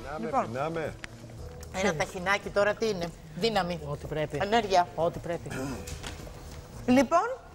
Πεινάμε. Ένα ταχινάκι τώρα τι είναι? Δύναμη. Ό,τι πρέπει. Ενέργεια. Ό,τι πρέπει. Λοιπόν,